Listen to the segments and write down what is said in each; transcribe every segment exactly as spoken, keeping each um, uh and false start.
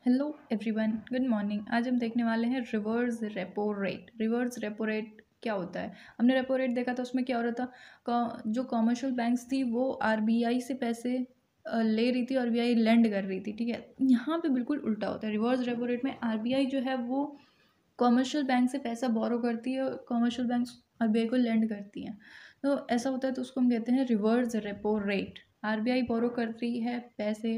Hello everyone, good morning. आज हम देखने वाले हैं reverse repo rate. Reverse repo rate क्या होता है? हमने रेपो रेट देखा था, उसमें क्या हो रहा था, को- जो कॉमर्शियल बैंक्स थी वो आरबीआई से पैसे अ, ले रही थी, आरबीआई लेंड कर रही थी। ठीक है, यहाँ पे बिल्कुल उल्टा होता है। रिवर्स रेपो रेट में आरबीआई जो है वो कॉमर्शियल बैंक से पैसा बोरो करती है और कॉमर्शियल बैंक आरबीआई को लेंड करती हैं। तो ऐसा होता है, तो उसको हम कहते हैं reverse repo rate. RBI borrow कर रही है पैसे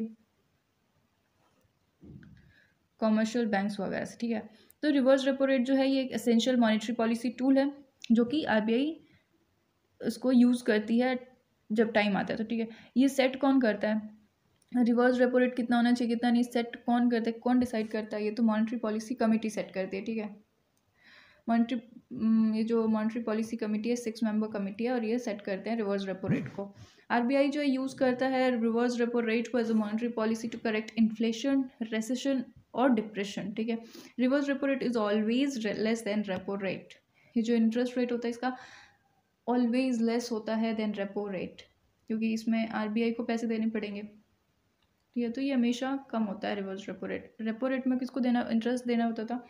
कॉमर्शियल बैंक्स वगैरह से। ठीक है, तो रिवर्स रेपो रेट जो है ये एक एसेंशियल मॉनेटरी पॉलिसी टूल है जो कि आरबीआई इसको यूज़ करती है जब टाइम आता है। तो ठीक है, ये सेट कौन करता है, रिवर्स रेपो रेट कितना होना चाहिए कितना नहीं, सेट कौन करता है, कौन डिसाइड करता है? ये तो मॉनेटरी पॉलिसी कमेटी सेट करती है। ठीक है, मॉनेटरी ये जो मॉनेटरी पॉलिसी कमेटी है सिक्स मेंबर कमेटी है और ये सेट करते हैं रिवर्स रेपो रेट को। आरबीआई जो है यूज़ करता है रिवर्स रेपो रेट को as a monetary policy to correct inflation, recession और डिप्रेशन। ठीक है, reverse repo rate is always less than repo rate. ये जो इंटरेस्ट रेट होता है इसका ऑलवेज लेस होता है देन रेपो रेट, क्योंकि इसमें आरबीआई को पैसे देने पड़ेंगे। ठीक है, तो ये हमेशा कम होता है reverse repo rate. Repo rate में किसको देना, इंटरेस्ट देना होता था,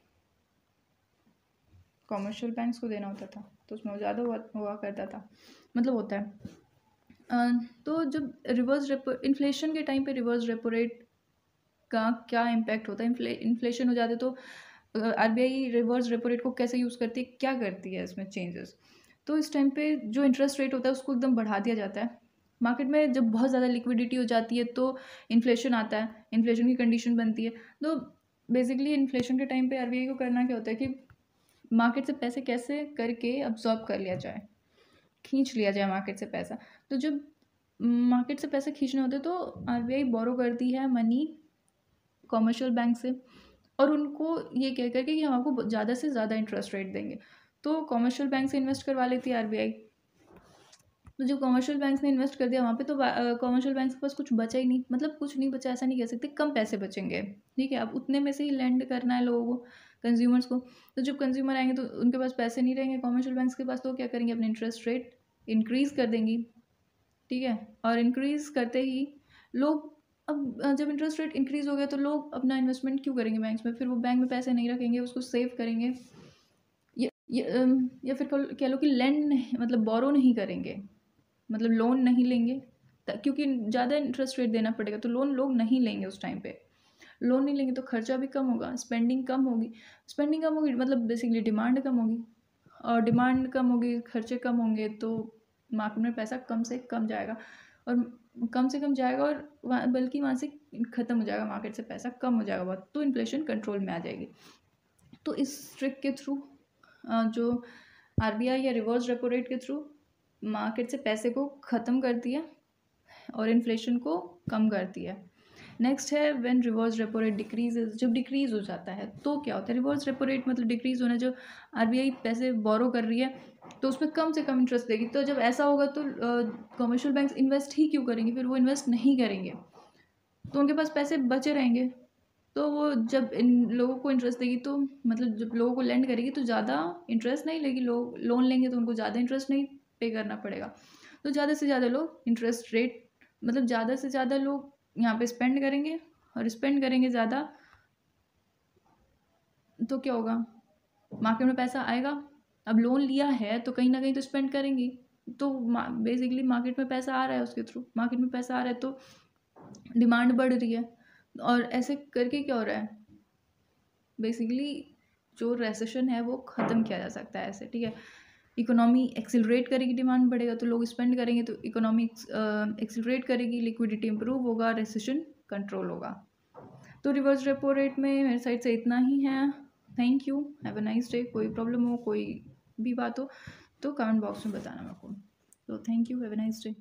कॉमर्शियल बैंक्स को देना होता था, तो उसमें ज़्यादा हुआ हुआ करता था, मतलब होता है। अ, तो जब रिवर्स रेपो इन्फ्लेशन के टाइम पे रिवर्स रेपो रेट का क्या इम्पैक्ट होता है, इन्फ्ले इन्फ्लेशन हो जाते तो आरबीआई रिवर्स रेपो रेट को कैसे यूज़ करती है, क्या करती है इसमें चेंजेस। तो इस टाइम पे जो इंटरेस्ट रेट होता है उसको एकदम बढ़ा दिया जाता है। मार्केट में जब बहुत ज़्यादा लिक्विडिटी हो जाती है तो इन्फ्लेशन आता है, इन्फ्लेशन की कंडीशन बनती है। तो बेसिकली इन्फ्लेशन के टाइम पे आरबीआई को करना क्या होता है कि मार्केट से पैसे कैसे करके अब्जॉर्ब कर लिया जाए, खींच लिया जाए मार्केट से पैसा। तो जब मार्केट से पैसे खींचने होते तो आरबीआई बोरो करती है मनी कॉमर्शियल बैंक से और उनको ये कह करके कि हम आपको ज़्यादा से ज़्यादा इंटरेस्ट रेट देंगे, तो कॉमर्शियल बैंक से इन्वेस्ट करवा लेती है आरबीआई। तो जब कॉमर्शियल बैंक ने इन्वेस्ट कर दिया वहाँ पे तो कॉमर्शियल बैंक के पास कुछ बचा ही नहीं, मतलब कुछ नहीं बचा ऐसा नहीं कह सकते, कम पैसे बचेंगे। ठीक है, अब उतने में से ही लैंड करना है लोगों को, कंज्यूमर्स को। तो जब कंज्यूमर आएंगे तो उनके पास पैसे नहीं रहेंगे कॉमर्शियल बैंक के पास, तो क्या करेंगे, अपने इंटरेस्ट रेट इंक्रीज़ कर देंगी। ठीक है, और इंक्रीज़ करते ही लोग, अब जब इंटरेस्ट रेट इंक्रीज़ हो गया तो लोग अपना इन्वेस्टमेंट क्यों करेंगे बैंक्स में, फिर वो बैंक में पैसे नहीं रखेंगे, उसको सेव करेंगे, या या, अम, या फिर कह लो कि लैंड मतलब बोरो नहीं करेंगे, मतलब लोन नहीं लेंगे, क्योंकि ज़्यादा इंटरेस्ट रेट देना पड़ेगा तो लोन लोग नहीं लेंगे उस टाइम पे। लोन नहीं लेंगे तो खर्चा भी कम होगा, स्पेंडिंग कम होगी, स्पेंडिंग कम होगी मतलब बेसिकली डिमांड कम होगी, और डिमांड कम होगी, खर्चे कम होंगे, तो मार्केट में पैसा कम से कम जाएगा, और कम से कम जाएगा और बल्कि वहाँ से ख़त्म हो जाएगा, मार्केट से पैसा कम हो जाएगा बहुत, तो इन्फ्लेशन कंट्रोल में आ जाएगी। तो इस ट्रिक के थ्रू जो आरबीआई या रिवर्स रेपो रेट के थ्रू मार्केट से पैसे को ख़त्म करती है और इन्फ्लेशन को कम करती है। नेक्स्ट है when reverse repo rate decrease, जब डिक्रीज हो जाता है तो क्या होता है, रिवर्स रेपो रेट मतलब डिक्रीज होना, जो आरबीआई पैसे बोरो कर रही है तो उसमें कम से कम इंटरेस्ट देगी। तो जब ऐसा होगा तो कमर्शियल बैंक्स इन्वेस्ट ही क्यों करेंगे, फिर वो इन्वेस्ट नहीं करेंगे तो उनके पास पैसे बचे रहेंगे। तो वो जब इन लोगों को इंटरेस्ट देगी तो मतलब जब लोगों को लेंड करेगी तो ज़्यादा इंटरेस्ट नहीं लेगी, लोग लोन लेंगे तो उनको ज़्यादा इंटरेस्ट नहीं पे करना पड़ेगा, तो ज़्यादा से ज़्यादा लोग इंटरेस्ट रेट मतलब ज़्यादा से ज़्यादा लोग यहाँ पे स्पेंड करेंगे, और स्पेंड करेंगे ज़्यादा तो क्या होगा, मार्केट में पैसा आएगा। अब लोन लिया है तो कहीं ना कहीं तो स्पेंड करेंगी, तो बेसिकली मार्केट में पैसा आ रहा है, उसके थ्रू मार्केट में पैसा आ रहा है तो डिमांड बढ़ रही है, और ऐसे करके क्या हो रहा है, बेसिकली जो रेसेशन है वो ख़त्म किया जा सकता है ऐसे। ठीक है, इकोनॉमी एक्सिलरेट करेगी, डिमांड बढ़ेगा तो लोग स्पेंड करेंगे, तो इकोनॉमी एक्सिलरेट करेगी, लिक्विडिटी इंप्रूव होगा, रेसेशन कंट्रोल होगा। तो रिवर्स रेपो रेट में मेरे साइड से इतना ही है। Thank you, have a nice day. कोई प्रॉब्लम हो, कोई भी बात हो तो कमेंट बॉक्स में बताना मेरे को। तो thank you, have a nice day.